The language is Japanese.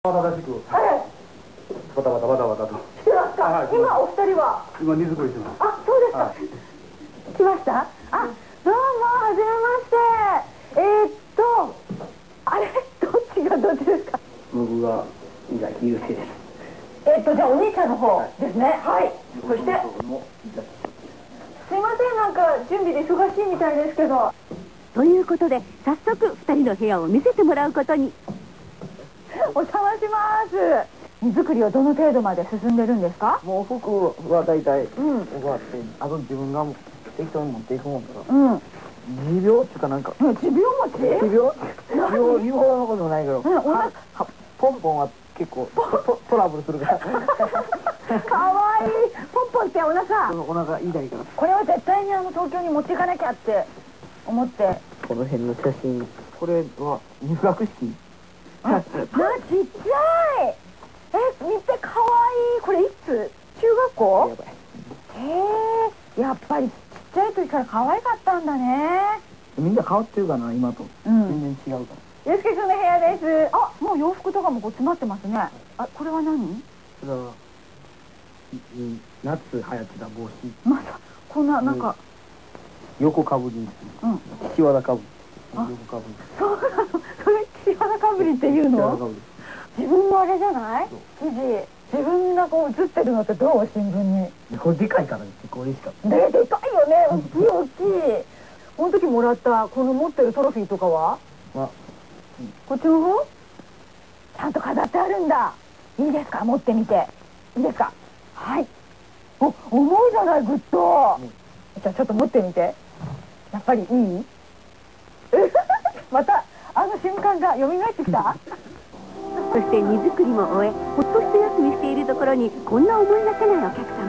正しく、バタバタバタバタと。 してますか。今お二人は。 今荷造りしてます。 あ、そうですか。来ました。あ、どうも、はじめまして。あれ、どっちがどっちですか。 僕が伊崎祐介です。 じゃあお兄ちゃんの方ですね。はい。そして。すいません、なんか準備で忙しいみたいですけど。 ということで早速2人の部屋を見せてもらうことに。 お邪魔します。荷造りはどの程度まで進んでるんですか。 もう服は大体終わって、あと自分が適当に持っていくもんから。持病っていうかなんか。 持病持ち？ 持病？言うほどのこともないけど。ポンポンは結構トラブルするから。 かわいい。ポンポンってお腹。 お腹痛いから。 これは絶対に東京に持っていかなきゃって思って。 この辺の写真。これは入学式。 ちっちゃい。見てかわいい。これいつ？中学校？やっぱりちっちゃい時から可愛かったんだね。 みんな変わってるかな今と。全然違うから。 ゆうすけくんの部屋です。あ、もう洋服とかもこう詰まってますね。あ、これは何？ それは夏流行ってた帽子。 またこんななんか横かぶりにする。岸和田かぶり。横かぶり。 そうなの。それ岸和田かぶりっていうの？自分のあれじゃない？記事。自分がこう写ってるのってどう？新聞に。 これでかいから結構嬉しかった。 でかいよね。大きい大きい。この時もらったこの持ってるトロフィーとかは？こっちの方？ちゃんと飾ってあるんだ。いいですか？持ってみて。いいですか？はい。お、重いじゃない、ぐっと。じゃあちょっと持ってみて。やっぱりいい？また瞬間が蘇ってきた。 そして荷造りも終え、ほっと一休みしているところにこんな思いがけないお客様